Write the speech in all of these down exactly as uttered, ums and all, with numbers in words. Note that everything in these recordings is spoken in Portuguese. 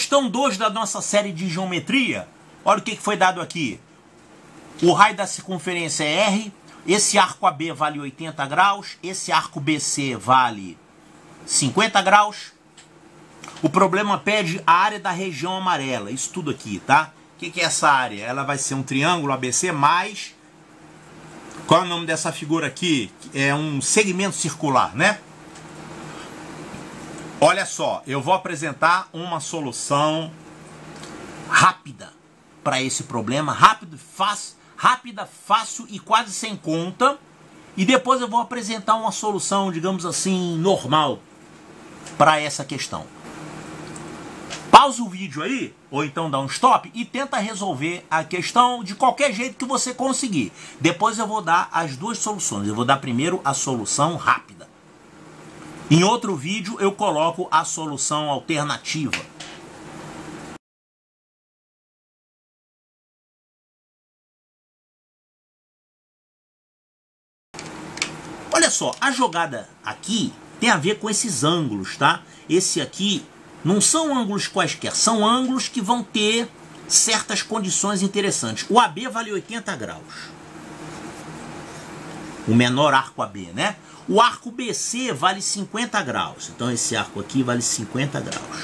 Questão dois da nossa série de geometria. Olha o que foi dado aqui. O raio da circunferência é R. Esse arco A B vale oitenta graus. Esse arco B C vale cinquenta graus. O problema pede a área da região amarela. Isso tudo aqui, tá? O que, que é essa área? Ela vai ser um triângulo A B C mais... Qual é o nome dessa figura aqui? É um segmento circular, né? Olha só, eu vou apresentar uma solução rápida para esse problema. Rápido, fácil, rápida, fácil e quase sem conta. E depois eu vou apresentar uma solução, digamos assim, normal para essa questão. Pausa o vídeo aí, ou então dá um stop e tenta resolver a questão de qualquer jeito que você conseguir. Depois eu vou dar as duas soluções. Eu vou dar primeiro a solução rápida. Em outro vídeo eu coloco a solução alternativa. Olha só, a jogada aqui tem a ver com esses ângulos, tá? Esse aqui não são ângulos quaisquer, são ângulos que vão ter certas condições interessantes. O A B vale oitenta graus. O menor arco A B, né? O arco B C vale cinquenta graus. Então esse arco aqui vale cinquenta graus.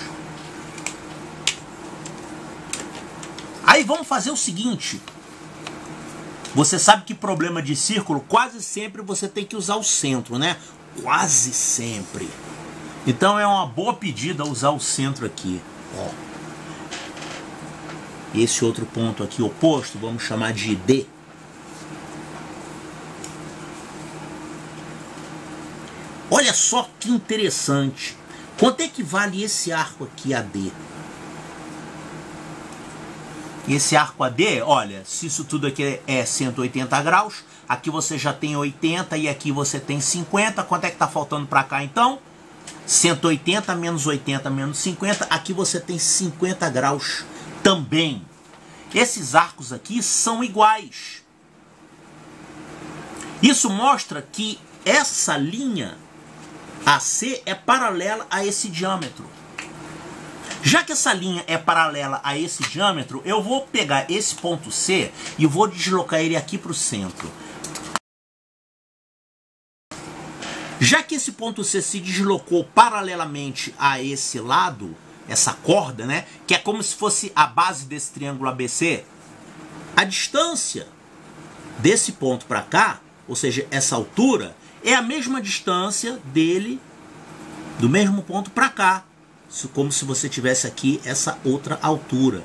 Aí vamos fazer o seguinte. Você sabe que problema de círculo, quase sempre você tem que usar o centro, né? Quase sempre. Então é uma boa pedida usar o centro aqui. Ó. Esse outro ponto aqui oposto, vamos chamar de D. Olha só que interessante. Quanto é que vale esse arco aqui A D? Esse arco A D, olha, se isso tudo aqui é cento e oitenta graus, aqui você já tem oitenta e aqui você tem cinquenta. Quanto é que está faltando para cá então? cento e oitenta menos oitenta menos cinquenta, aqui você tem cinquenta graus também. Esses arcos aqui são iguais. Isso mostra que essa linha A C é paralela a esse diâmetro. Já que essa linha é paralela a esse diâmetro, eu vou pegar esse ponto C e vou deslocar ele aqui para o centro. Já que esse ponto C se deslocou paralelamente a esse lado, essa corda, né, que é como se fosse a base desse triângulo A B C, a distância desse ponto para cá, ou seja, essa altura, é a mesma distância dele, do mesmo ponto para cá, como se você tivesse aqui essa outra altura.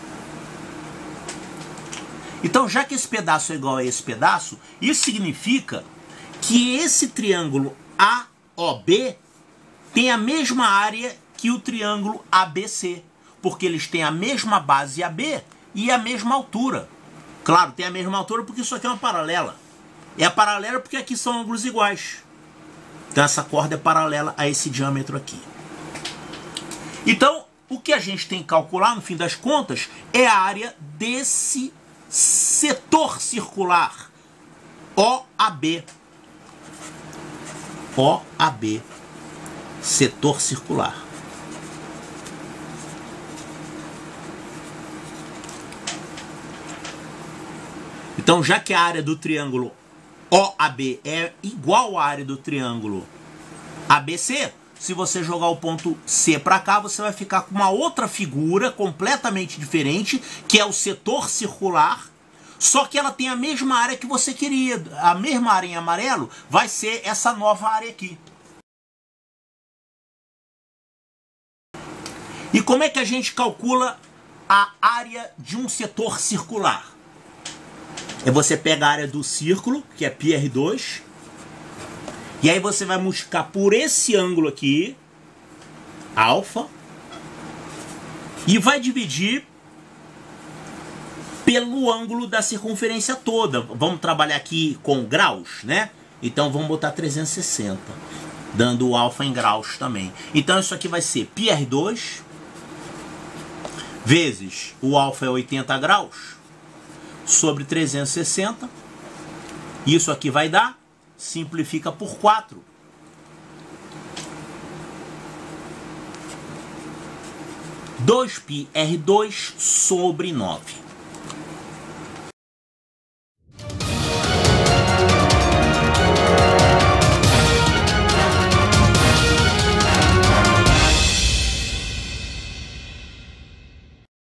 Então, já que esse pedaço é igual a esse pedaço, isso significa que esse triângulo A O B tem a mesma área que o triângulo A B C, porque eles têm a mesma base A B e a mesma altura. Claro, tem a mesma altura porque isso aqui é uma paralela. É a paralela porque aqui são ângulos iguais. Então essa corda é paralela a esse diâmetro aqui. Então, o que a gente tem que calcular, no fim das contas, é a área desse setor circular O A B. O A B, setor circular. Então, já que a área do triângulo O A B é igual à área do triângulo A B C, se você jogar o ponto C para cá, você vai ficar com uma outra figura completamente diferente, que é o setor circular. Só que ela tem a mesma área que você queria. A mesma área em amarelo vai ser essa nova área aqui. E como é que a gente calcula a área de um setor circular? É você pega a área do círculo, que é π R dois, e aí você vai multiplicar por esse ângulo aqui, alfa, e vai dividir pelo ângulo da circunferência toda. Vamos trabalhar aqui com graus, né? Então vamos botar trezentos e sessenta, dando o alfa em graus também. Então isso aqui vai ser π R dois vezes o alfa é oitenta graus sobre trezentos e sessenta. Isso aqui vai dar, simplifica por quatro. dois π R dois sobre nove.